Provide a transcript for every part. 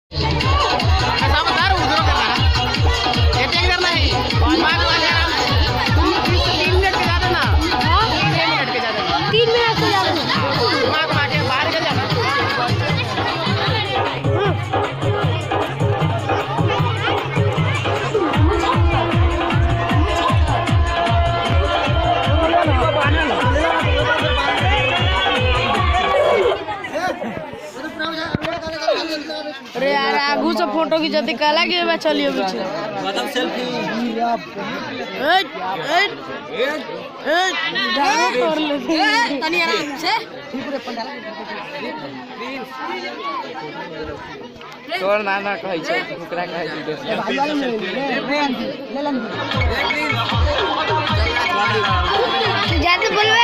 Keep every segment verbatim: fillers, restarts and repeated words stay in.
अरे यार आगू से फोटो खींचते कला के मैं चलियो पीछे मतलब सेल्फी ए ए ए ढागा कर ले तनी आराम से तोर नाना कहै छै ओकरा कहै छै भाई वाला ले ले ले जाते बोलवे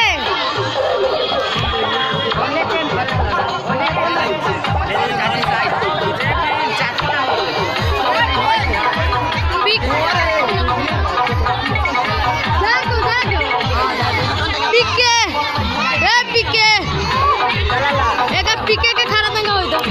पीके के खाना दंगा होई तो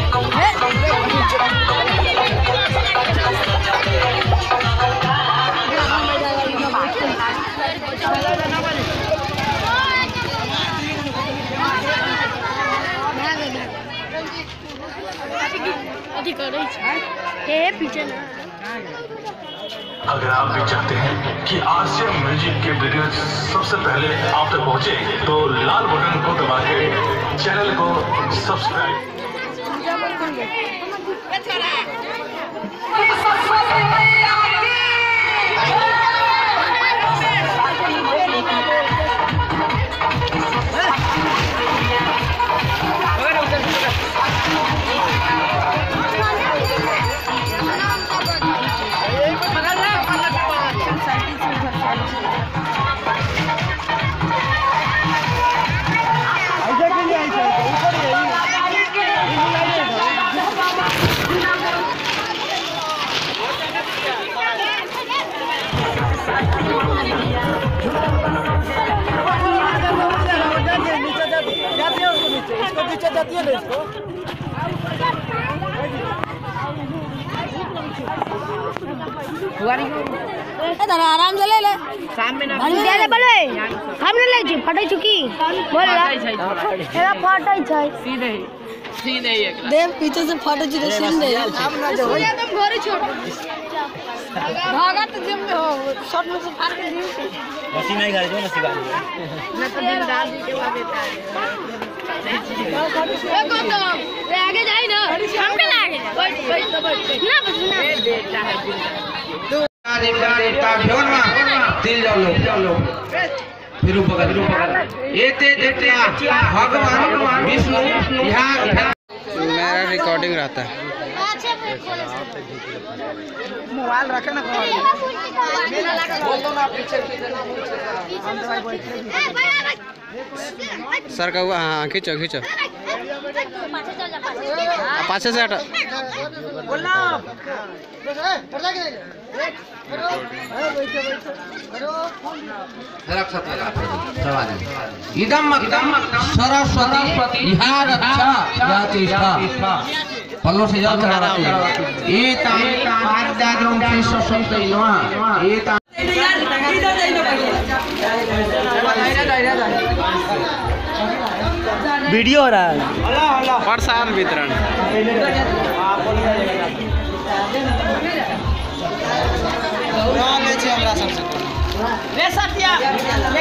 अधिक करे ए पीछे ना। अगर आप भी चाहते हैं कि आरसीएम म्यूजिक के वीडियो सबसे पहले आप तक पहुंचे तो लाल बटन को दबा के चैनल को सब्सक्राइब। जाती है ना इसको इधर आराम से ले ले सामने ना ले ले बोले सामने ले जी फटाई चुकी बोल ला एरा फटाई छै सीधे सीधे एक देव पीछे से फटाई छी सीन दे सामने जो एकदम घरे छोड़ भागा तो जिम में हो शॉट में से फाड़ के दी मशीन नहीं गाड़ी जो ना सिगा मैं तो दिन डाल दी के बाद देता है ए कौन तो रे आगे जाई ना हम के आगे बैठ बैठ तो बैठ ना बस ना ए बेटा है दो का ढोन में तिल जाओ लो फिर ऊपर फिर ऊपर ये ते देखना भगवान विष्णु यहाँ मेरा रिकॉर्डिंग रहता है। मोबाइल रखे ना बोल दो ना पीछे सर का हुआ हाँ खींचो खींचो पाछे से हटा इदम इदम सरस्वती यहाँ रक्षा जाति स्था पल्लो से जाओ कराते ये ताम पांच दादों की सरस्वती यहाँ ये ताम वीडियो हो रहा है प्रसाद वितरण रे सत्या